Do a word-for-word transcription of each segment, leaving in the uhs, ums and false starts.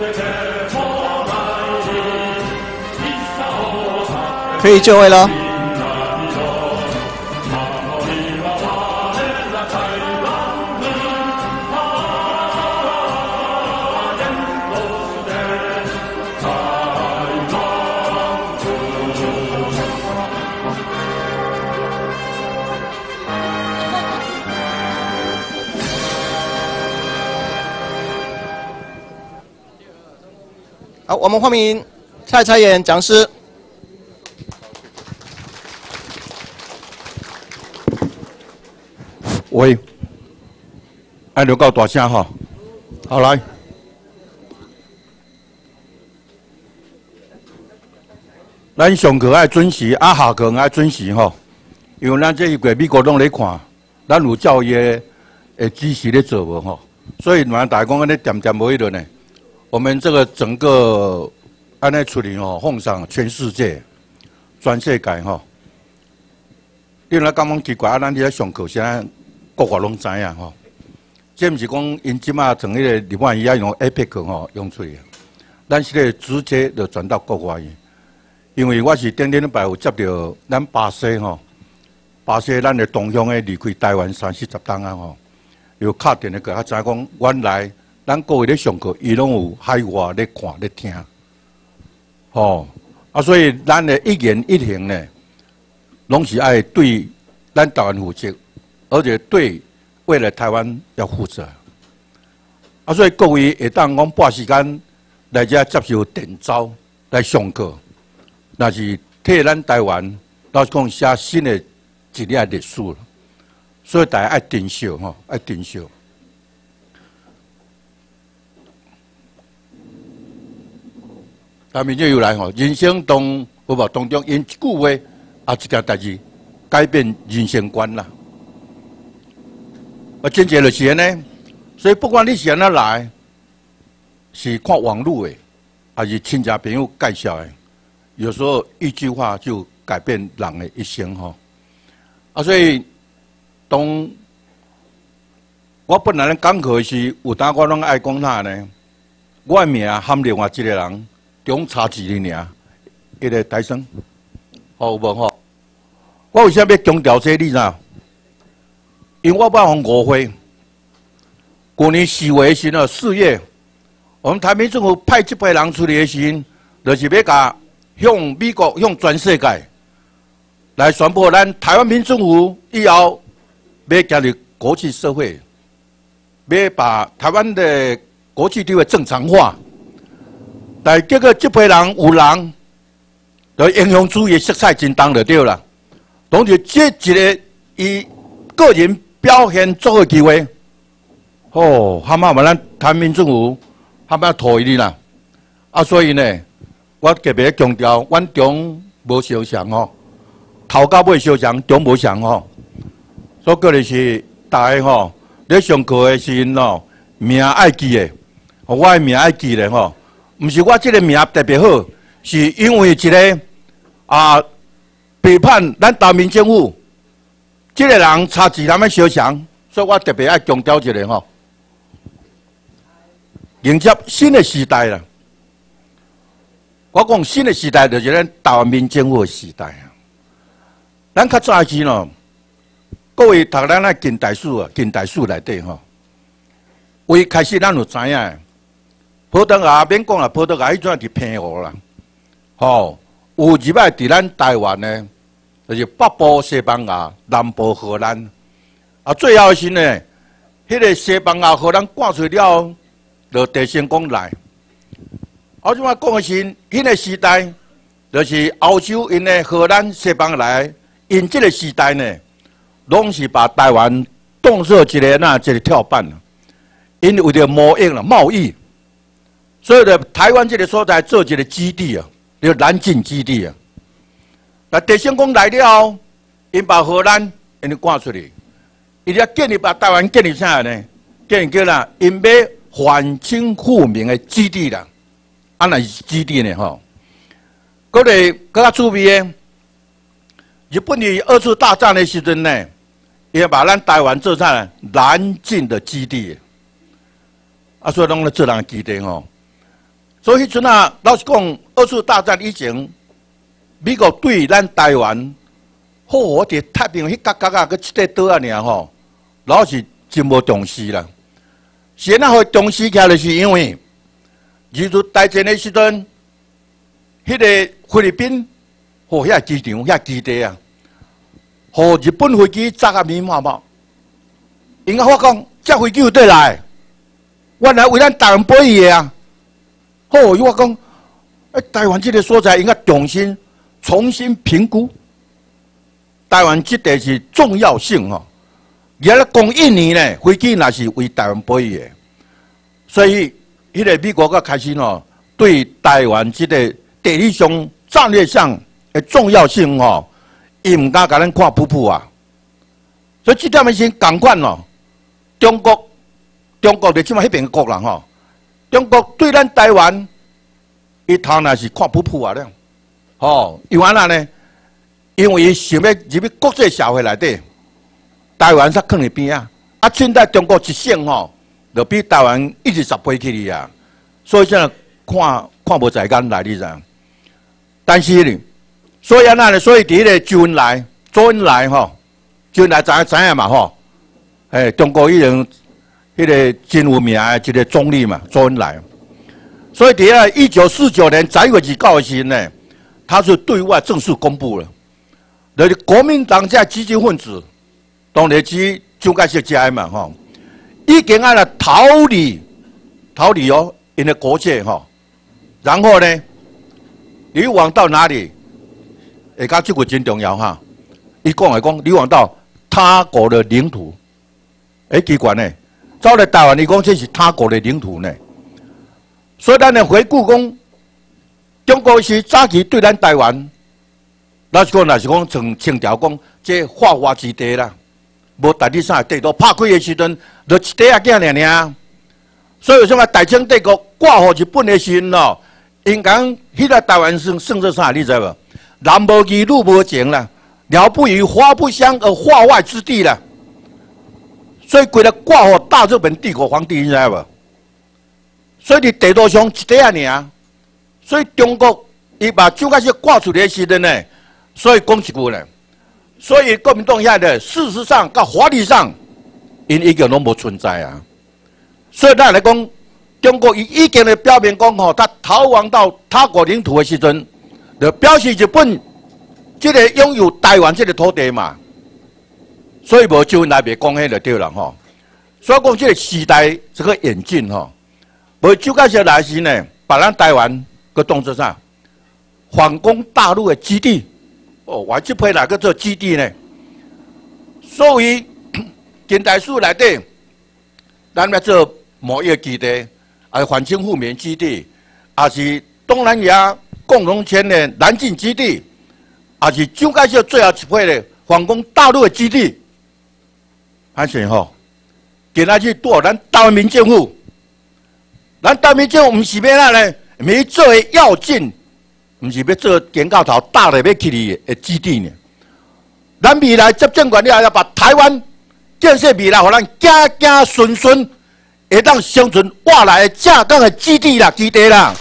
可以就位了。好，我们欢迎蔡彩妍讲师。 喂，爱留到大声哈，好来。咱上课爱准时，啊下课爱准时吼，因为咱这一个美国拢咧看，咱有教育诶知识咧做无吼，所以嘛大家讲安尼点点无迄落呢。我们这个整个安尼处理吼，奉上全世界、全世界吼。你若感觉奇怪，啊，咱伫咧上课啥国外拢知影吼。这毋是讲因即马从迄个日本伊啊用 A P E C 吼用出去，咱是咧直接就转到国外去。因为我是顶顶礼拜有接到咱巴西吼，巴西咱的同乡诶离开台湾三四十档啊吼，有敲电咧个，啊知影讲原来。咱各位咧上课，伊拢有海外咧看咧听，吼啊，所以咱的一言一行呢，拢是爱对咱台湾负责，而且对未来台湾要负责。啊，所以各位会当讲半时间来遮接受电招来上课，那是替咱台湾老实讲写新的一页历史了。所以大家爱珍惜吼，爱珍惜。台面就又来吼，人生当有无当中因一句话啊，一件代志改变人生观啦。啊，真正就是安尼，所以不管你是安怎来，是看网络的，还是亲戚朋友介绍的，有时候一句话就改变人的一生吼。啊，所以当我本来咧讲课时，有当我拢爱讲他呢，我的名含另外一个人。中差一年尔，迄个台生，好有无吼？我为啥要强调这个？你知？因为我捌互误会。去年四月时呢，四月，我们台湾政府派这批人出来的时，就是要甲向美国、向全世界来宣布，咱台湾民政府以后要加入国际社会，要把台湾的国际地位正常化。但结果这批人有人，就英雄主义色彩真重就对啦。当就这一个以个人表现做的机会，哦，蛤蟆嘛咱台湾民政府蛤蟆妥伊哩啦。啊，所以呢，我特别强调，阮中无相像吼，头到尾相像，中无像吼。所以个就是大家吼，咧上课的时阵吼，名爱记的，我的名爱记的吼。毋是我这个名特别好，是因为一个啊背叛咱台湾政府，这个人差字那么相像，所以我特别爱强调一个吼，迎接新的时代啦。我讲新的时代就是咱台湾民政府的时代啊。咱较早时喏，各位读咱那近代史啊，近代史内底吼，为开始咱就知影。葡萄牙免讲啦，葡萄牙迄阵是偏河啦，吼、哦，有入来伫咱台湾呢，就是北部西班牙、南部荷兰，啊，最后是呢，迄、那个西班牙、荷兰赶出了，就地成功来。我即摆讲的是，迄个时代，就是欧洲因的荷兰、西班牙来，因这个时代呢，拢是把台湾当做一个那一个跳板，因为着贸易啦，贸易。所以呢，台湾这个所在做一个基地啊，叫南进基地啊。那地成功来了，因把荷兰因就赶出去，伊要建立把台湾建立啥呢？建立叫啦，因要反清复明的基地啦，啊那是基地呢吼。嗰个更加趣味的，日本伫二次大战的时阵呢，也把咱台湾做啥南进的基地。啊，所以拢咧做人基地吼。 所以迄阵啊，老实讲，二次大战以前，美国对咱台湾，好，我伫太平洋迄角角啊，佮一块岛啊尔吼，老是真无重视啦。现在会重视起来，就是因为，二次大战的时阵，迄个菲律宾，吼，遐机场、遐基地啊，互日本飞机炸啊密麻麻。因甲我讲，这飞机有对来，原来为咱台湾保佑的啊。好，我讲，哎，台湾这个所在应该重新重新评估台湾这地是重要性吼。原来讲一年呢，飞机那是为台湾保佑的，所以迄个美国个开始吼，对台湾这个地理上、战略上的重要性吼，伊唔敢甲咱看普普啊。所以这点先共款咯，中国中国就即马迄边国人吼，中国对咱台湾，伊头那是看普普啊咧，吼，因为安呢，因为伊想要入去国际社会内底。台湾才放伫边啊！啊，现在中国一省吼，就比台湾一直十倍起哩啊！所以现在看看无在眼内哩噻。但是呢，所以安那呢？所以伫迄个周恩来、周恩来吼，周恩来知影知影嘛吼？诶，中国迄种迄个真有名的一个总理嘛，周恩来。所以伫个一九四九年十一月二十九时呢，他是对外正式公布了，就是国民党这激进分子。当然是蒋介石家嘛吼，已经按了逃离，逃离哦，因的国界吼，然后呢，你往到哪里？下加这个真重要哈。伊讲来讲，你往到他国的领土，哎奇怪呢，走来台湾，你讲这是他国的领土呢。所以咱来回顾讲，中国是早期对咱台湾，老实讲，若是讲从清朝讲，这花花之地啦。无大地上地图拍开的时阵，就一块仔囝尔尔。所以为什么大清帝国挂互日本的时阵咯，因讲迄个台湾省省做啥，你知无？男无义，女无情啦，鸟不语，花不香，而化外之地啦。所以规个挂互大日本帝国皇帝，你知无？所以伫地图上一块仔尔。所以中国伊把蒋介石挂出来的时阵呢，所以讲一句呢。所以国民党遐的事实上、甲法律上，因已经拢无存在啊。所以咱来讲，中国伊已经咧表明讲吼，他逃亡到他国领土的时阵，就表示日本即个拥有台湾这个土地嘛。所以无周恩来袂讲迄就对了吼。所以讲这个时代这个演进吼，无蒋介石来时呢，把咱台湾个当作啥？反攻大陆的基地。哦，我这批哪个做基地呢？所以近代史内底，咱要做某一个基地，啊，反清复明基地，啊是东南亚共荣圈的南进基地，啊是蒋介石最后一批的反攻大陆的基地。安怎吼？今仔日拄好咱台湾民政府，咱台湾民政府毋是要哪呢？咪做的要紧。毋是要做建到头大的要起哩的基地呢？咱未来执政权了要把台湾建设未来，互咱子子孙孙会当生存活来的正港的基地啦、基地啦。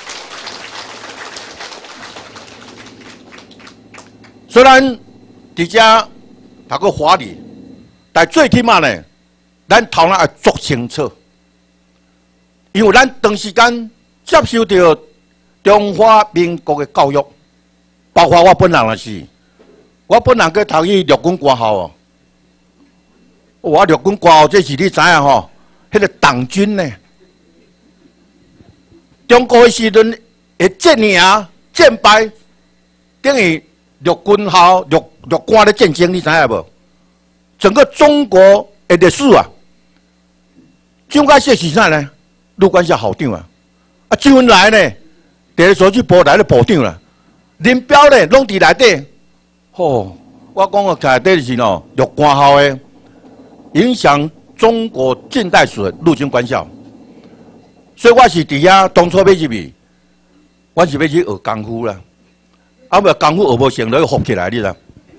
虽然伫遮读个法律，但最起码呢，咱头脑要做清楚，因为咱长时间接受到。中华民国的教育，包括我本人也是，我本人去读去陆军官校哦。我陆军官校这是你知影吼？迄个党军呢？中国的时阵会战赢、战败，等于陆军校、陆陆官的战争，你知影无？整个中国的历史啊，蒋介石是啥呢？陆军校校长啊，啊周恩来呢？第一所去部来的部长啦，林彪呢，拢伫内底。吼，我讲个内底是喏，陆官校的影响中国近代史的陆军官校。所以我是伫遐当初要入去，我是要去学功夫啦。啊，无功夫学无成，就要学起来，你知？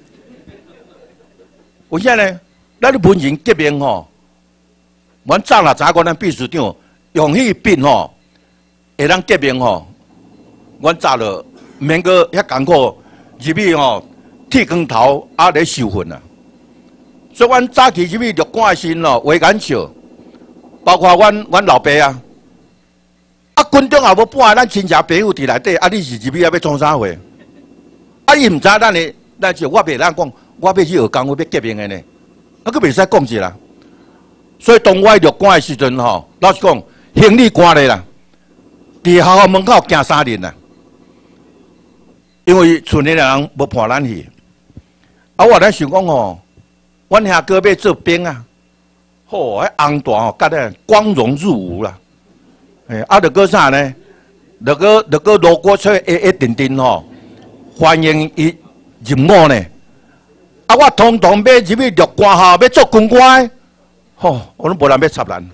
为啥呢？咱的文人革命吼，阮早若知影讲咱秘书长用迄笔吼。 会当革命吼，阮早了免个遐艰苦，入去吼剃光头啊咧受训啊。所以阮早期入去陆馆的时阵咯，话敢笑，包括阮阮老爸啊，啊军中也无半个咱亲戚朋友伫内底，啊你是入去要要创啥货？啊伊毋知咱的，咱就我袂咱讲，我要去学工，我要革命的呢，啊佫袂使讲一啦。所以当我入馆的时阵吼，老实讲，行李赶咧啦，伫学校门口行三年啦，因为村里人无判咱去。啊，我咧想讲吼，阮兄哥要做兵啊，吼，迄红大吼，甲咧光荣入伍啦。诶，啊，着个啥呢？着个着个路过出一一定定吼，欢迎伊入伍呢。啊，我通通要入去入官校，要做军官。吼，我拢无人要插咱，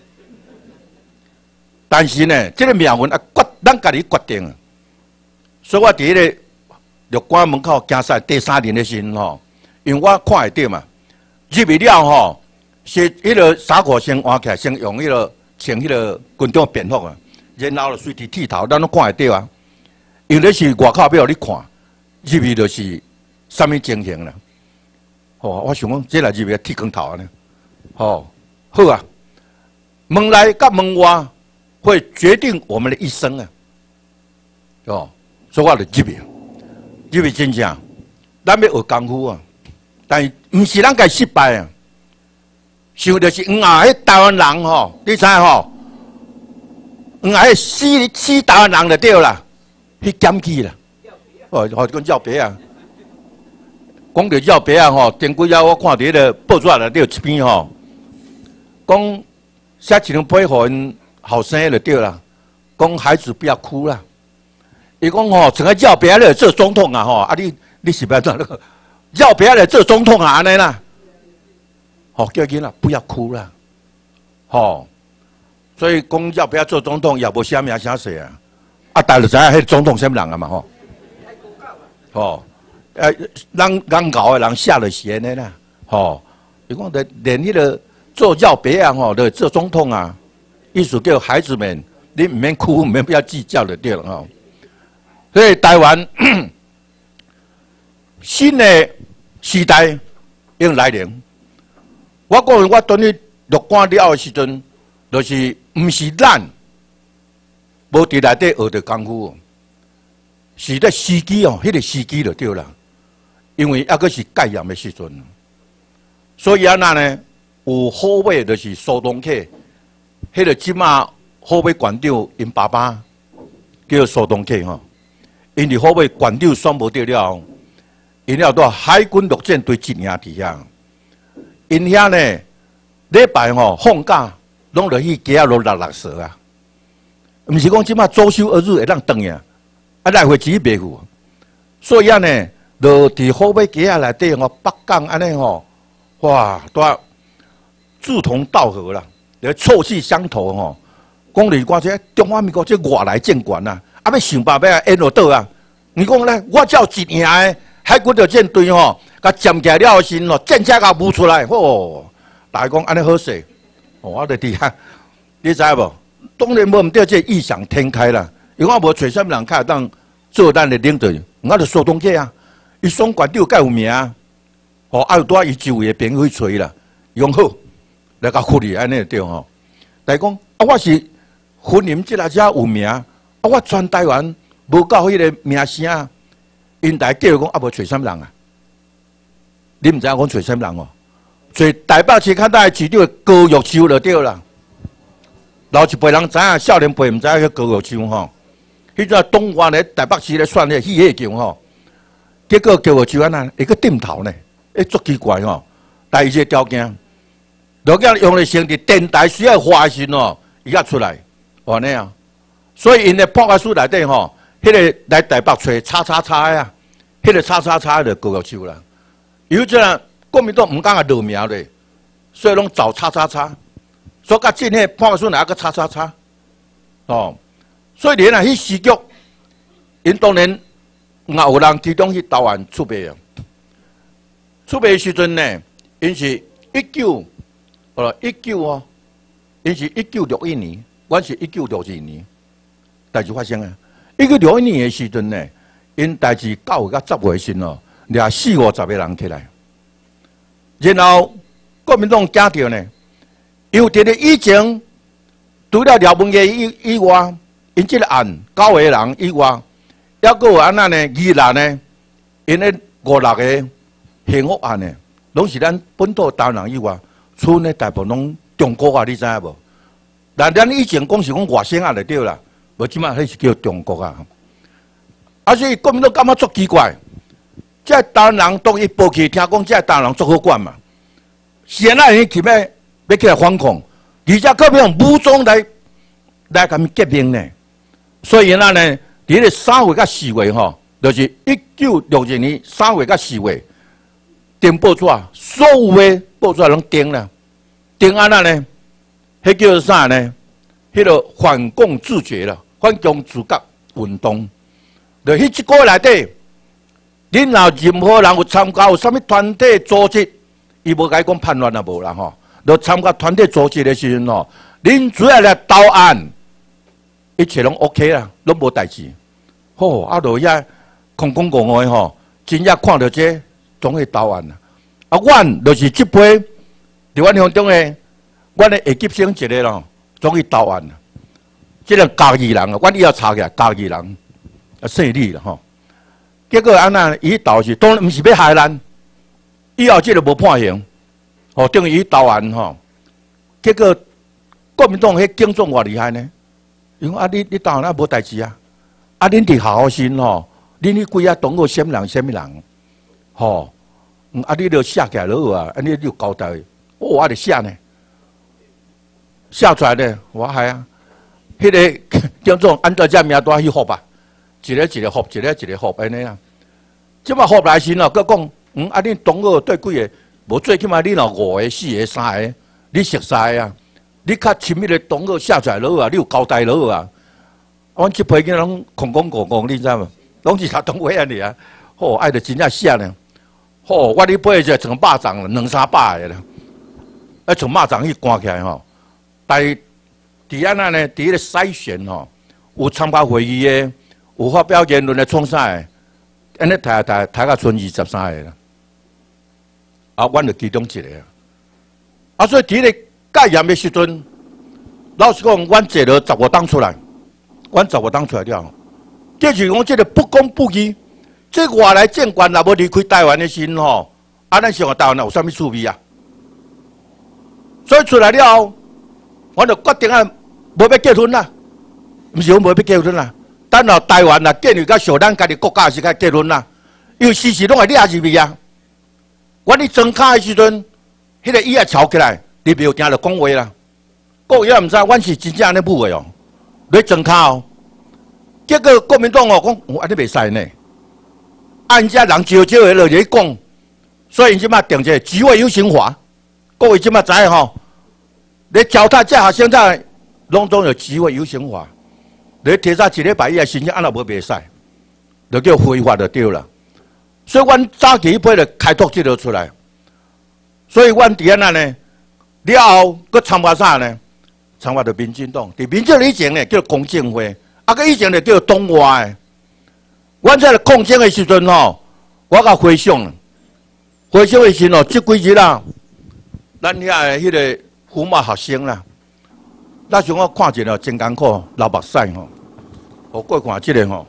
但是呢，这个命运啊，决咱家己决定。所以我伫迄个入关门口行赛第三年的时阵吼，因为我看会到嘛，入去了吼，是迄个衫裤先换起来，先用迄个穿迄个军中便服啊，然后就随地剃头，咱拢看会到啊。因为是外口要互你看，入去就是啥物情形啦。吼，我想讲，这来入去剃光头啊呢，吼。好啊，门内甲门外会决定我们的一生啊！哦，所以我就入去，入去真正，咱要学功夫啊，但是毋是咱家失败啊，想就是黄啊，迄台湾人吼，你知吼？黄啊，迄死死台湾人就对啦，去检举啦，哦，哦，讲照片啊，讲到照片啊吼，前几日我看到迄个报纸内底有一篇吼。讲写一张批互因后生就对啦，讲孩子不要哭啦。伊讲吼，整个要别来做总统啊吼，啊你你是不要做那个要别来做总统啊安尼啦。吼，叫囡仔不要哭啦。吼，所以讲要不要做总统也无写名写谁啊。啊，大家就知影迄总统什么人啊嘛吼。吼，呃，人人搞的人下了邪呢啦。吼，伊讲连连迄个。做要别啊吼，的做总统啊，意思叫孩子们，你唔免哭，唔免不要计较就对了吼。所以台湾新的时代已经来临。我讲我当你入关了后的时阵，就是唔是咱无伫内底学着功夫，是咧时机哦，迄、那个时机就对啦。因为抑个是戒严的时阵，所以安那呢？有好尾就是苏东启，迄个即马好尾馆长因爸爸叫苏东启吼，因伫好尾馆长选无着了，因了到海军陆战队一年伫遐，因遐呢礼拜吼放假，拢落去街仔落六六蛇啊，毋是讲即马周休二日会当转呀，啊来回钱袂付，所以啊呢，就伫好尾街仔内底吼北港安尼吼，哇多。志同道合啦，来臭气相投吼。讲你讲这中华民国这外来政权呐，啊要想办法要演落倒啊。你讲咧，我照一年的海军陆战队吼，甲站起来了时吼，战车甲舞出来，吼，大家讲安尼好势，哦，我伫底下，你知无？当然无毋对，这异想天开啦。因为我无找什么人较当做咱的领导人，我就苏东启啊，伊双馆长介有名啊，哦，啊有带伊周围的朋友去找伊啦，用好。来甲福利安尼对吼，但是讲啊，我是婚姻即个遮有名，啊，我全台湾无到迄个名声，因大叫讲啊，无找什么人啊？你毋知影讲找什么人哦？找台北市较大市长高玉秋就对啦。老一辈人知影，少年辈毋知影迄高玉秋吼。迄阵东湾咧台北市咧选咧戏戏强吼，结果高玉秋安那一个点头呢，诶，足奇怪吼。但伊这条件。如果用来成伫电台需要发讯哦，伊才出来，哇那样。所以因的报告书内底吼，迄个来台北找叉叉叉呀，迄个叉叉叉就高玉秋啦。有这样国民党毋敢个落名咧，所以拢找叉叉叉。所以甲今迄报告书哪个叉叉叉？哦，所以连啊，迄时局，因当然也有人提供去台湾出卖啊。出卖时阵呢，因是一九。哦，一九哦，因是一九六一年，阮是一九六二年， 代志发生啊！一个六一年的时阵呢，因代志九月到十月时哦，掠四五十个人起来，然后国民党惊到呢，因为伫咧以前除了廖文业以以外，因即个案九个人以外，还佫有安那呢？二人呢，因咧五六个幸福案呢，拢是咱本土台湾人以外，剩咧大部分拢中国啊，你知影无？但咱以前讲是讲外省啊就对啦，无即摆迄是叫中国啊。啊，所以国民党感觉足奇怪，即个台湾人当伊报去，听讲即个台湾人足好管嘛，现在伊起要要起来反抗，而且国民党武装来来甲伊革命呢。所以因仔呢，伫咧三月甲四月吼，就是一九六二年三月甲四月，订报纸，所有的报纸拢订啦，订安那呢？迄叫做啥呢？迄个反共自觉啦，反共自觉运动。就迄一个月内底，恁若任何人有参加有啥物团体组织，伊无甲伊讲叛乱啊无啦吼。就参加团体组织的时阵吼，恁主要来投案，一切拢 OK 啦，拢无代志。吼，啊，就遐空空讲话吼，真正看到这总会投案啦。啊，阮就是即批伫阮乡中的。阮的下级生一个咯，总去投案啦。即个家己人啊，阮以后查起来家己人啊，胜利啦吼。结果安那伊投是当然毋是要害咱，以后即个无判刑，吼等于伊投案吼。结果国民党迄警察偌厉害呢？因为啊，你你投案啊无代志啊，啊恁伫好好心吼，恁迄几啊同个什么人什么人，吼，啊你著写起来落啊，啊你就交代，哦我著写呢。写出来呢，我系啊，迄、那个叫做按照这名单去服吧，一个一个服，一个一个服安尼啊。即摆服来时咯，佮讲，嗯，啊，恁同学对几个，无最起码你若五个、四个、三个，你熟悉啊，你较亲密的同学写出来落啊，你有交代落啊。阮即批囡拢空空讲讲，你知无？拢是他同学安尼啊，吼，爱着真正写呢。吼，我哩背者像肉粽两三百个啦，啊，像肉粽去关起来吼。但伫安那呢？伫迄个筛选吼，有参加会议的，有发表言论的创啥的，安尼抬抬抬到剩二十三个啦。啊，阮就其中一个啊。啊，所以伫咧戒严的时阵，老实讲，阮坐了十五档出来，阮十五档出来了，就是讲这个不公不义，这外来政权若无离开台湾的时吼，啊，咱想台湾有啥物趣味啊？所以出来了后。我就决定啊，无要结婚啦，毋是讲无要结婚啦。等到台湾啊建立到像咱家己国家时，该结婚啦。因为时时拢会掠入去啊。我伫装卡的时阵，迄个椅啊翘起来，你袂有听着讲话啦。国也毋知，阮是真正安尼舞的哦，咧装卡哦。结果国民党哦讲，安尼袂使呢。按遮人少少的落去讲，所以即摆定一个集会游行法，各位即摆知影吼。你脚踏这学生在拢总有机会有想法，你提早一礼拜以后申请，安那无袂使，就叫非法就对了。所以，阮早期批就开拓这条出来。所以，阮伫安那呢，了后佮参加啥呢？参加着民进党。伫民进党以前呢，叫公正会，啊，佮以前呢叫党外的。阮在抗争的时阵吼，我甲回想，回想的时阵哦，即几日啦，咱遐的迄个。虎马学生啦，那时我看一个真艰苦，流目屎吼。我过看这个吼，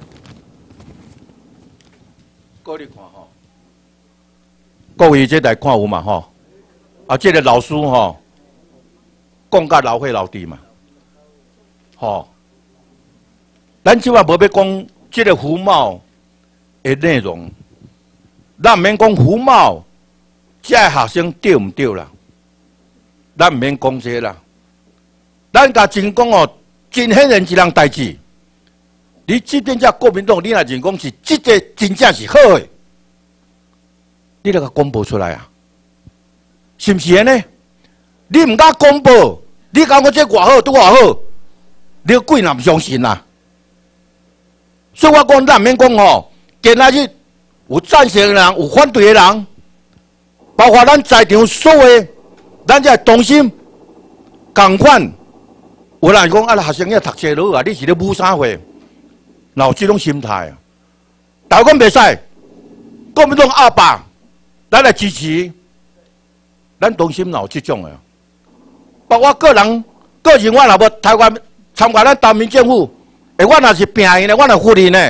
各位看吼，各位这来看有嘛吼？啊，这个老师吼，讲甲老岁老弟嘛，吼。咱即摆无要讲这个虎猫的内容，咱毋免讲虎猫，这个学生对毋对啦？咱毋免讲这啦，咱甲真讲哦，真显然一人代志。你即点只国民党，你若真讲是即个真正是好诶，你著甲公布出来啊，是毋是安尼？你毋敢公布，你讲我这偌好拄偌好，你鬼人毋相信啦。所以我讲咱毋免讲哦，今仔日有赞成诶人，有反对诶人，包括咱在场所有。咱这同心共款， 有人讲啊，学生要读册落啊，你是咧武啥货？哪有这种心态啊？台湾袂使，国民党阿爸，咱来支持，咱中心哪有这种的？包括个人个人，我若无台湾参加咱台民政府，诶，我若是拼赢的，我若负责呢。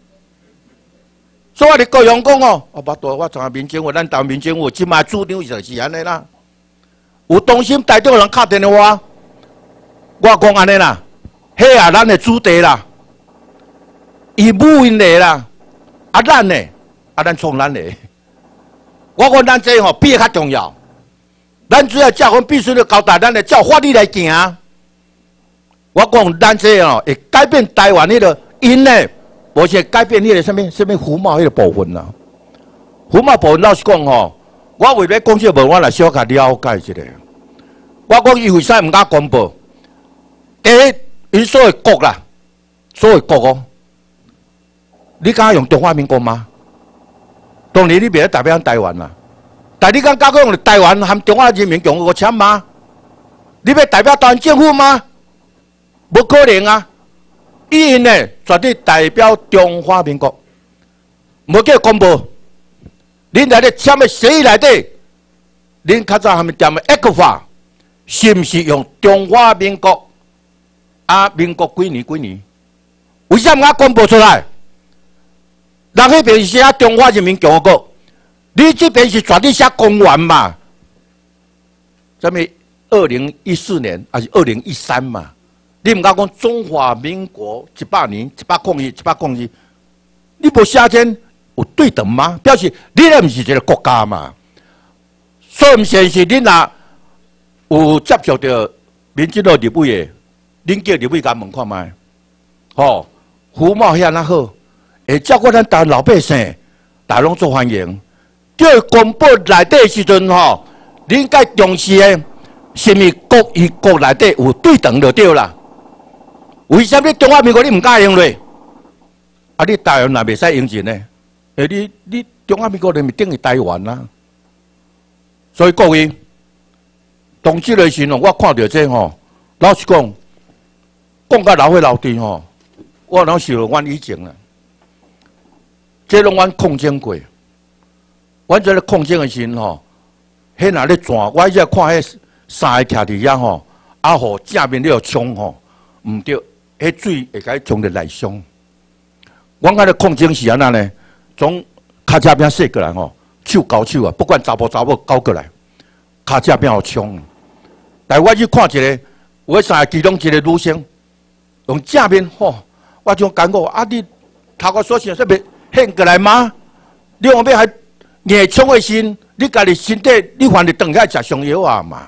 所以我哋高雄讲哦，啊，巴多我参加民政府，咱台民政府即卖主张就是安尼啦。有中心台中人敲电话，我讲安尼啦，迄也咱的主题啦，伊母因的啦，啊咱的，啊咱创咱的。我讲咱这吼比较重要，咱只要教训必须要交代咱的照法律来行。我讲咱这哦会改变台湾迄个因呢。无是改变迄个什么什么服贸迄个部分啦，服贸部分老实讲吼，我为了讲这个部分，我来小可了解一下。我讲伊为啥毋敢公布？第一，因所谓国啦，所谓国哦，你敢用中华民国吗？当然你袂代表台湾啦，但你敢敢用台湾含中华人民共和国签吗？你要代表台湾政府吗？无可能啊！伊因呢，绝对代表中华民国，无叫公布。恁内底签的协议内底，恁较早他们点的 A 克法，是毋是用中华民国？啊，民国几年几年？为什么公布出来？人迄边是写中华人民共和国，你这边是绝对写公园嘛？什么二零一四年还是二零一三嘛？你唔敢讲中华民国一百年、一百抗日、一百抗日，你无写真有对等吗？表示你咧唔是一个国家嘛？所以唔现实，你若有接触到民进党立委的，恁叫立委甲问看卖，吼，服贸遐那好，会照顾咱台湾老百姓，大拢做欢迎。叫公布内底时阵吼，恁该重视的，是咪国与国内底有对等就对啦。为什么你中华民国你唔敢用咧？啊，你台湾也袂使用钱呢？诶，你你中华民国人民等于台湾啦。所以各位，当即个时候，我看到这吼，老实讲，讲到老岁老弟吼，我拢想到阮以前啦，这拢阮抗争过。阮这个抗争的时候吼，迄那咧转，我一直看迄三个徛伫遐吼，啊，互正面了冲吼，毋对。迄水会甲伊冲入内伤。阮甲咧抗争是安那呢？从骹车边射过来吼，手交手啊，不管查甫查某交过来，骹车边互冲。但我去看一个，有迄三个其中一个女生，用正面吼，我种感觉啊，你头壳所想说袂现过来吗？你后面还硬冲的心，你家己身体你反正顿起来食上药啊嘛。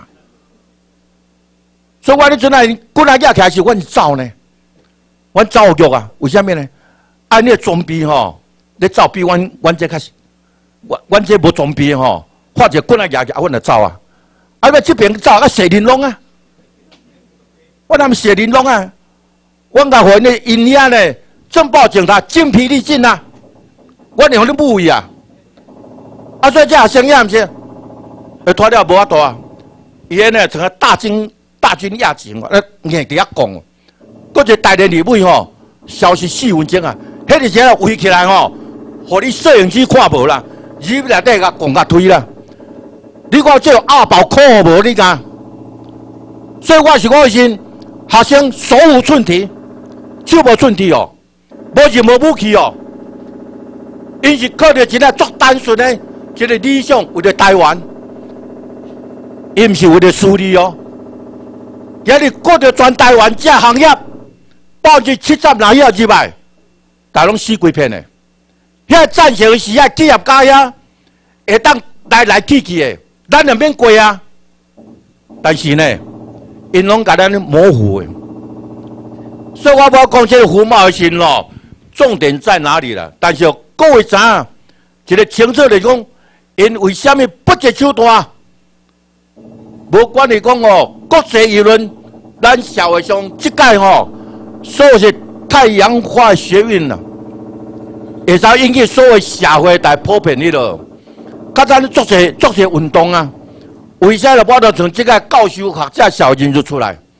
所以我咧阵来，骨来起来是阮走呢。阮走局啊，为什么呢？啊，你装备吼，你走比阮阮这较，阮阮这无装备吼，或者棍仔举起，啊，阮就走啊。啊，要这边走啊，射玲珑啊，我他们射玲珑啊，阮甲互因因遐呢，正报警察精疲力尽啊，阮用你武威啊，啊，所以这学生也毋是，会拖了无法度啊，伊个呢，成个大军大军压境，呃，硬伫遐讲。搁一个台联立委吼，消息四分钟啊，迄个时候围起来吼，互你摄影机看无啦，入内底甲讲甲推啦。你看这阿宝可无你讲？所以我是讲先，学生手无寸铁，手无寸铁哦，无是无武器哦，因是靠着一个足单纯的一个理想，为了台湾，伊毋是为了私利哦，也是顾着全台湾这行业。百分之七十哪样之外，大拢死几片的。遐战时时啊，企业家遐会当来来去去的，咱就免过啊。但是呢，因拢甲咱模糊的。所以我要讲这个服贸的时咯，重点在哪里了？但是各位知影，一个清楚来讲，因为什么不接手段？无管你讲哦，国际舆论，咱社会上即届吼。所有是太阳花学运啦，会使引起所有社会来普遍迄落。较早咧做些做些运动啊，为啥了？我着从即个教授学者小人就出来，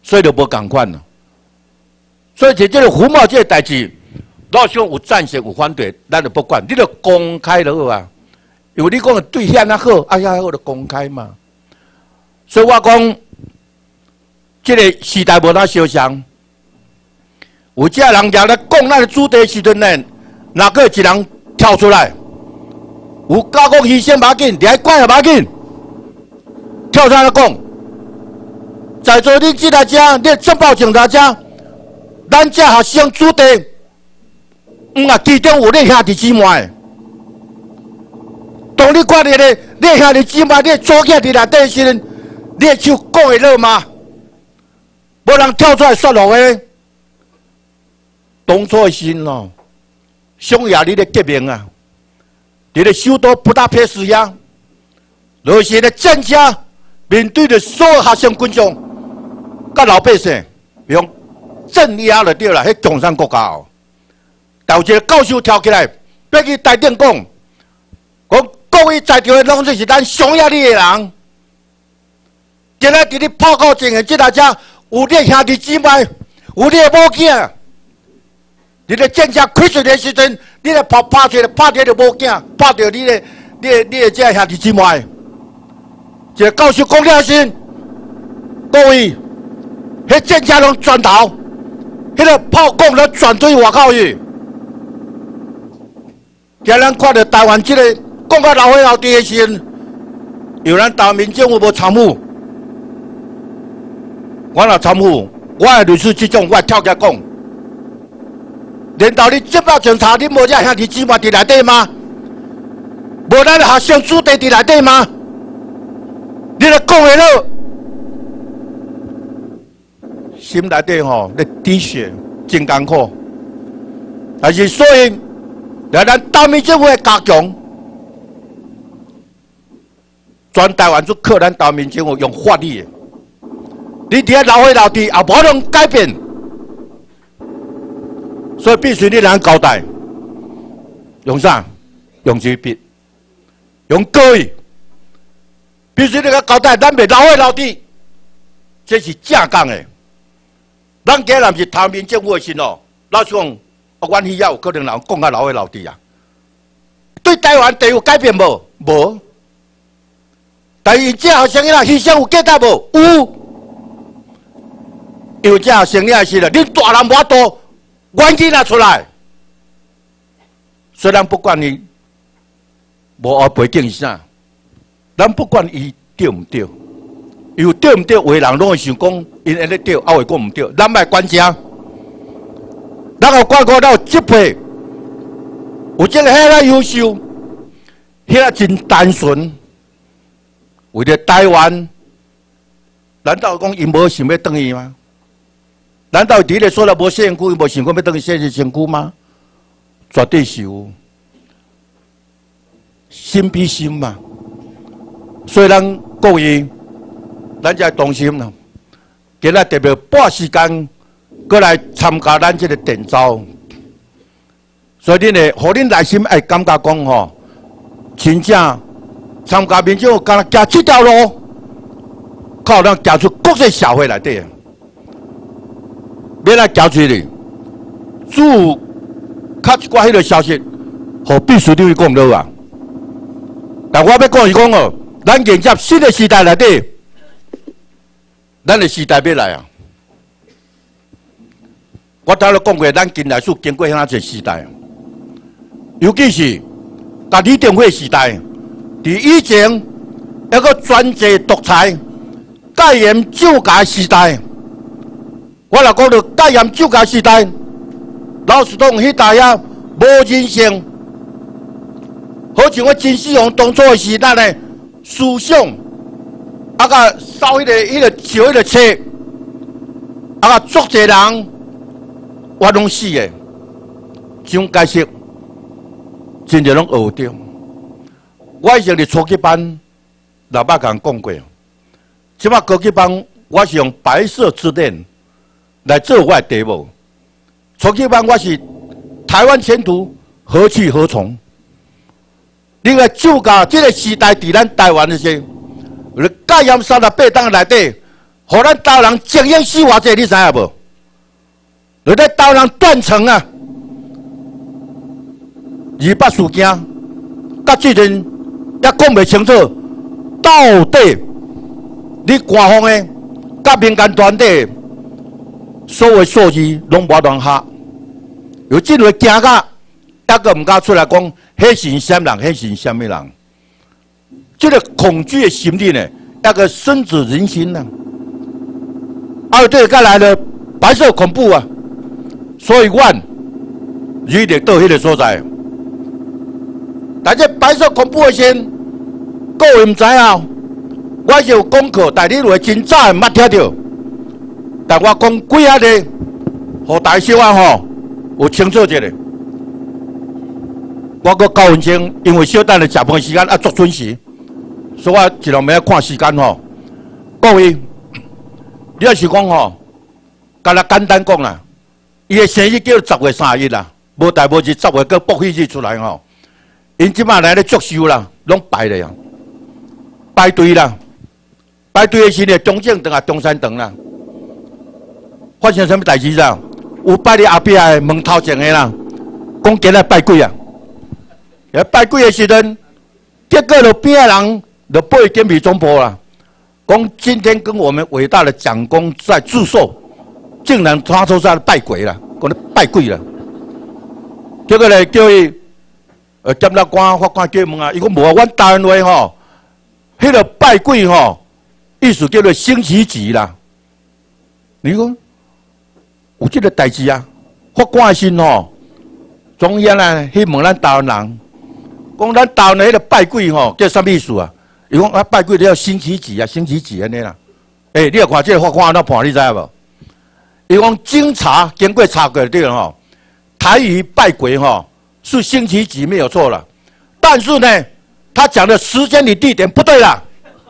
所以就无共款了。所以就这个服贸这个代志，老兄有赞成有反对，咱就不管，你就公开就好啊。因为你讲的对遐那好，啊遐好就公开嘛。所以我讲，这个时代无哪相像。有这人家咧讲咱的主题时阵呢，哪个有一人跳出来，有家国牺牲马紧，你还管也马紧，跳出来讲，在座你这大家，你政报警察家，咱这学生主题，嗯啊，其中有你兄弟姊妹。当你看你咧，你兄弟姊妹，你左囝伫内底时阵，你的手讲会落吗？无人跳出来说落个。当初的心咯，匈牙利的革命啊，你的首都布达佩斯呀，那些的政客面对着所有学生群众、甲老百姓，用镇压就对了，迄共产国家哦。但有一个教授跳起来，要去台顶讲，讲各位在场的拢就是咱匈牙利的人。今仔伫你报告前的这大家，有你兄弟姊妹，有你的某囝。你咧政策开出的时阵，你咧拍拍出来，拍到就无囝，拍到你咧，你的你的这兄弟姊妹，一个教授讲了先，各位，迄政策拢转头，迄个炮讲咧转对外口去。今咱看到台湾这个讲到老岁老弟的时阵，有咱台湾民政府无参与，我若参与，我的律师这种，我跳起来讲。连到你接报警察，你无这兄弟姊妹伫内底吗？无咱学生子弟伫内底吗？你咧讲会落，心内底吼咧滴血，真艰苦。但是所以，来咱台湾政府的加强，全台湾就靠咱台湾政府用法律的。你伫遐老岁老弟也无能改变。所以必须你人交代，用啥？用纸笔，用高义。必须你个交代，咱袂老岁老弟，这是正讲的。咱今日是台湾民政府的时哦，老实讲，阮需要有可能人讲到老岁老弟啊。对台湾地有改变无？无。但是这学生啦，牺牲有价值无？有。因为这学生啦是啦，恁大人无法度。原因拿出来，虽然不管你无学背景是啥，咱不管伊对唔对，因为对唔对，有的人拢会想讲，因安尼对，啊会讲唔对，咱莫管这，咱有管过咱有积配，有这个遐个优秀，遐真单纯，为了台湾，难道讲因无想要转去吗？难道伫咧说了无身躯，无想过要等于身身躯吗？绝对是有，心比心嘛。所以咱各位，咱才同心啦。今日特别拨时间过来参加咱这个电招，所以恁呢，互恁内心爱感觉讲吼，真正参加民众敢若行这条路，靠咱行出国际社会内底。要来交出去，主较一寡迄个消息，互秘书长去讲落啊。但我要讲是讲哦，咱迎接新的时代内底，咱的时代要来啊！我头咧讲过，咱近来数经过遐一个时代，尤其是甲李登辉时代，伫以前一个专制独裁、戒严酒驾时代。我若讲到戒严酒驾时代，老实讲，迄代遐无人性，好像我陈世宏当初的时代呢，思想啊甲扫迄个、迄个烧迄个车，啊甲足侪人我拢死的，这种解释真侪拢学着。我以前伫初级班，老爸甲人讲过，即摆高级班我是用白色之恋。来做我的题目，初级班我是台湾前途何去何从？你个酒驾这个时代，伫咱台湾的时候，戒严三十八档内底， 互咱台湾人精英死偌济，你知影无？就咧台湾人断层啊！二八事件，到最近也讲袂清楚，到底你官方的、甲民间团体所有数字拢无乱下，有真会惊甲，抑个毋敢出来讲，迄是啥人，迄是啥物人？这个恐惧的心理呢，那个深植人心呐、啊。啊，对，再来了白色恐怖啊！所以，阮一直到迄个所在。但这白色恐怖的先，各位唔知啊，我是有功课，但你话真早毋捌听到。但我讲几下咧，互大小啊吼，有清楚一下。我个九分钟，因为小等的食饭时间啊足准时，所以我尽量要看时间吼。各位，你要是讲吼，甲咱简单讲啦，伊的生日叫十月三十一啦，无代无志十月个博喜日出来吼。因即马来咧作秀啦，拢排咧啊，排队啦，排队的时呢，中正堂啊、中山堂啦，发生什么代志啦？有拜你后壁的门头前的啦，讲今日拜鬼啊！也拜鬼的时阵，结果就边的人就报检比总部啦，讲今天跟我们伟大的蒋公在祝寿，竟然他说在拜鬼啦，讲咧拜鬼啦，结果咧叫伊。呃，检察官、法官叫问啊，伊讲无啊，阮单位吼，迄个拜鬼吼，意思叫做升旗级啦。你讲有这个代志啊？法官的心吼，中央啊去问咱台湾人，讲咱台湾的迄个拜鬼吼叫啥意思啊？伊讲啊，拜鬼你要升旗级啊，升旗级安尼啦。诶、欸，你要看这个法官安怎判，你知影无？伊讲经查经过查过对了吼，台语拜鬼吼。是星期几没有错了，但是呢，他讲的时间与地点不对啦。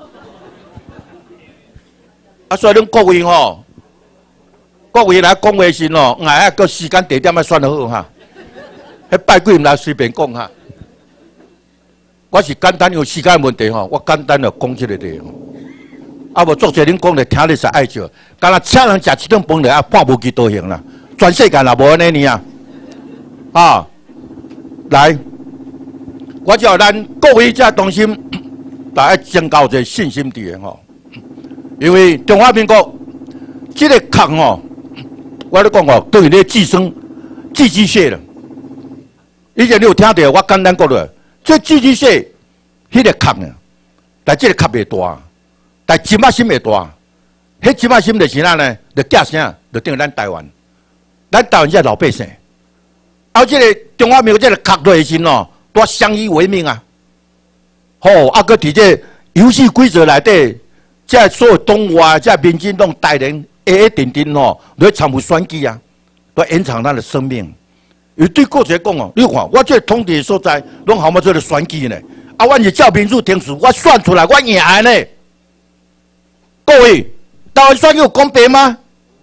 啊，所以恁各位吼，各位来讲话时吼，哎，个时间地点要选好哈。迄拜鬼唔来随便讲哈。我是简单有时间问题吼，我简单的讲这个题吼。啊，无作者恁讲的听你是爱笑，干那请人食一顿饭了啊，半无去多行啦，全世界也无安尼尔啊。啊。来，我叫咱各位这同心，大家增高一个信心伫个吼。因为中华民国这个壳吼，我咧讲吼，对咧寄生寄居蟹了。以前你有听到我简单讲了，这寄居蟹迄个壳呢，但这个壳袂大，但金马心袂大。迄金马心就是哪呢？就叫啥？就等于咱台湾，咱台湾这老百姓。啊，这个中华民国这个壳类型哦，都相依为命啊。吼，啊，搁伫这游戏规则内底，这所有动物啊，这民进党带人一一定定吼，来参与选举啊，来延长他的生命。有对国者讲哦，你看我这统治所在，拢好么做咧选举呢？啊，我是照民主程序，我选出来，我赢呢。各位，台湾选举有公平吗？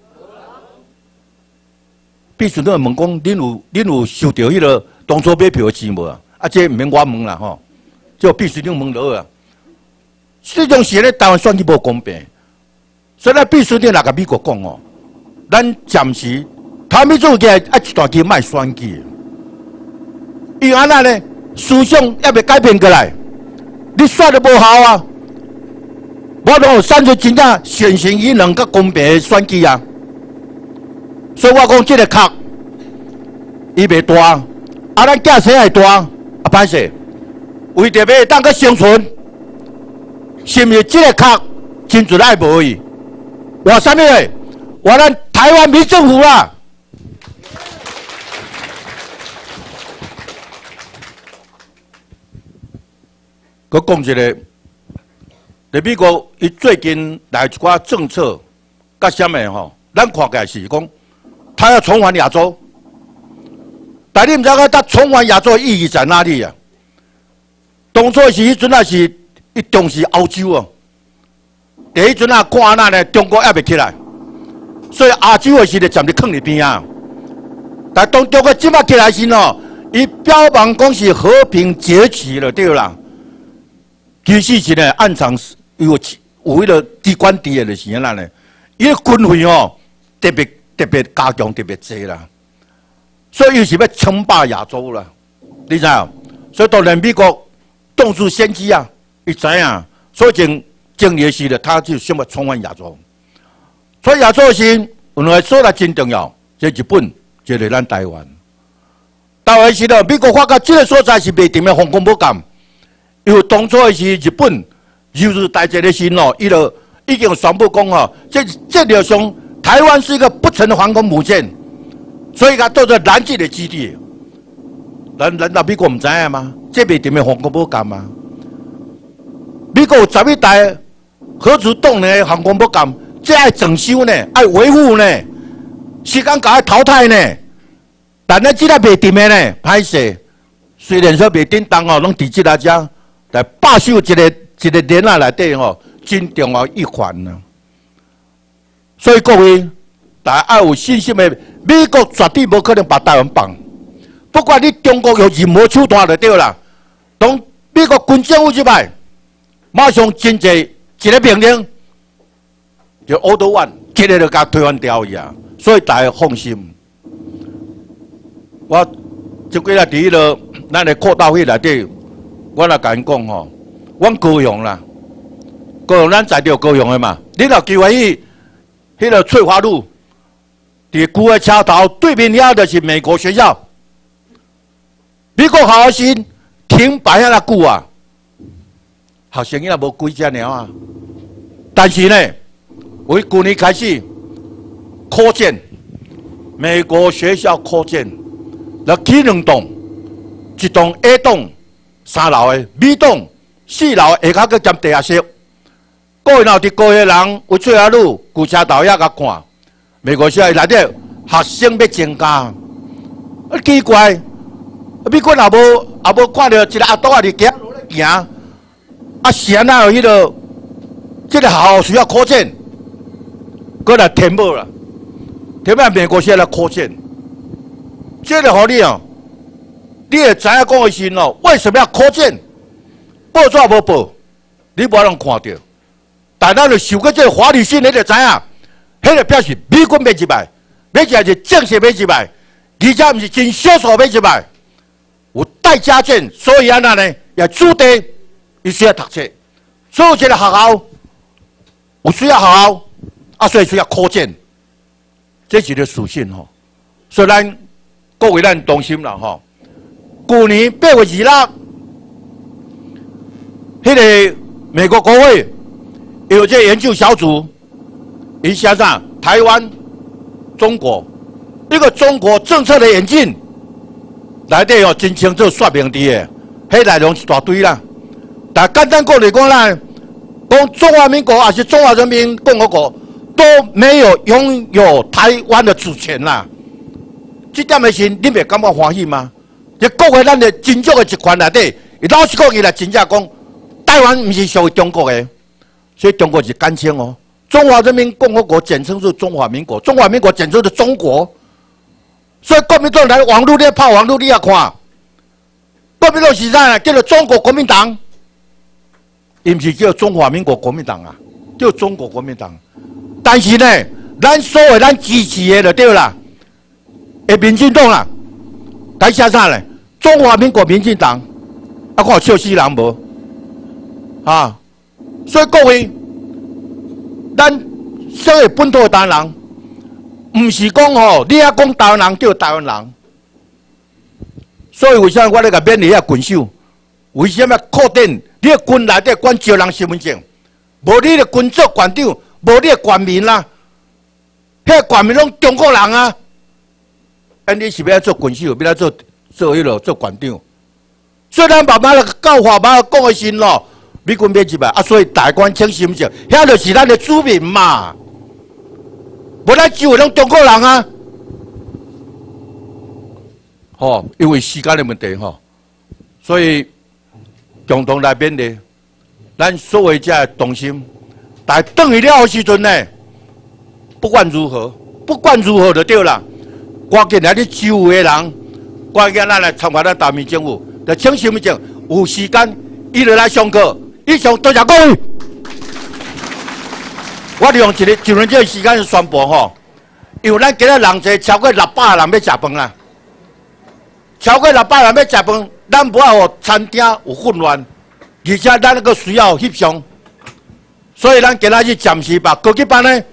必须都问讲，恁有恁有收到迄个当初买票的钱无啊？啊，这毋免我问啦吼，就必须恁问落啊。这种事咧，台湾选举无公平，所以咱必须恁来甲美国讲哦，咱暂时他们做嘅啊一段期卖选举，伊安那呢思想也未改变过来，你选都无效啊！我拢有产出真正选行伊两个公平的选举啊！所以我讲，这个壳伊袂大，啊，咱假使会大，啊，歹势，为着要当个生存，是毋是这个壳真纯爱无伊？话啥物嘞？话咱台湾民政府啦。佮讲一个，在美国，伊最近来一寡政策，甲啥物吼？咱看起来是讲。他要重返亚洲，但你唔知道他重返亚洲的意义在哪里啊？当初是迄阵啊是伊重视欧洲啊，第一阵啊看安那呢，中国还未起来，所以亚洲的事就暂时放伫边啊。但当中国即摆起来时哦，伊标榜讲是和平崛起了，对啦。其实是呢暗藏有有迄个机关敌的就是安那呢， 伊个军费哦，特别特别加强，特别济啦。所以伊是要称霸亚洲啦，你知影？所以当然美国动出先机啊，伊知影，所以前前年时的他就想要重返亚洲。所以亚洲是有两个所在真重要，即日本，即个咱台湾。台湾时了，美国发觉这个所在是袂定的防空母舰，因为当初的是日本犹如大战的时哦，伊就已经宣布讲哦，这这条上台湾是一个不成的防空母舰，所以他做做拦截的基地。咱咱那美国唔知影吗？这袂定的防空母舰吗？美国有十一台核子动能的航空母舰，这爱整修呢，爱维护呢，时间搞爱淘汰呢。但咱即个袂定的呢，歹势。虽然说袂叮当哦，拢伫即个遮来把守一个一个链仔内底哦，真重要一环呢。所以各位，大家要有信心的，美国绝对无可能把台湾放。不管你中国有任何手段就对啦。当美国军政府入来，马上真济一个命令，就欧多万，一个就甲推翻掉伊啊。所以大家放心。我即几日伫迄个咱的扩大会内底，我来甲因讲吼，阮高雄啦，高雄咱在着高雄的嘛，你若机会去迄个翠华路，伫旧的车头对面遐就是美国学校，美国学生停摆遐久啊，学生也无几只尔啊，但是呢，为去年开始扩建美国学校扩建。了起两栋，一栋 A 栋三楼的 ，B 栋四楼下骹佮兼地下室。各位若伫高雄人有翠华路、旧车头遐甲看，美国学校内底学生要增加，啊奇怪，美国也无也无看到一个阿斗啊伫街路咧行，啊是安那有迄个，这个学校需要扩建，搁来填补啦，填补美国学校来扩建。这个互你哦，你会知影讲的是哦，为什么要扩建？报纸无报，你无人看到。但咱就受过这个法律训练，就知影，迄个表示美军要入来，要入来是正式要入来，而且毋是真少数要入来，有带家眷，所以安那呢，也注定伊需要读册。所以这个学校有需要学校，啊，所以需要扩建，这是个属性吼。所以咱。各位，咱当心啦吼！去年八月二日，迄个美国国会有这研究小组，伊写上台湾、中国一个中国政策的演进，内底有真清楚说明伫的，迄内容一大堆啦。但简单讲来讲啦，讲中华民国还是中华人民共和国都没有拥有台湾的主权啦。这点的是你袂感觉欢喜吗？这国会咱的真足的一环内底，老实讲，伊来真正讲，台湾不是属于中国的，所以中国是干称哦。中华人民共和国简称是中华民国，中华民国简称是中国。所以国民党来网络咧拍网络，你也看，国民党是啥？叫做中国国民党，伊毋是叫中华民国国民党啊，叫中国国民党。但是呢，咱所谓咱支持的就对啦。诶，民进党啦，该写啥咧？中华民国民进党，啊，看笑死人无？啊，所以各位，咱所谓本土的台湾人，唔是讲吼，你遐讲台湾人叫台湾人。所以为啥我咧甲免你遐军手？为什么确定你个军内底管招人身份证？无你个军做馆长，无你个官民啦，迄个官民拢中国人啊！安你是要做军手，要来做做迄落做馆长。所以咱慢慢来教化，慢慢讲的是咯，美军要入来啊，所以大官请心性，遐就是咱的子民嘛。无咱周围拢中国人啊，吼、哦，因为时间的问题吼，所以共同来面的，咱所谓这同心，但等于了时阵呢，不管如何，不管如何就对啦。关键来你周围的人，关键咱来参加咱大民政府，就请身份证，有时间伊就来上课。以上多谢各位。 我利用一个一分钟的时间宣布吼，因为咱今日人侪超过六百人要食饭啦，超过六百人要食饭，咱无法互餐厅有混乱，而且咱个需要翕相，所以咱今仔日暂时把高级班呢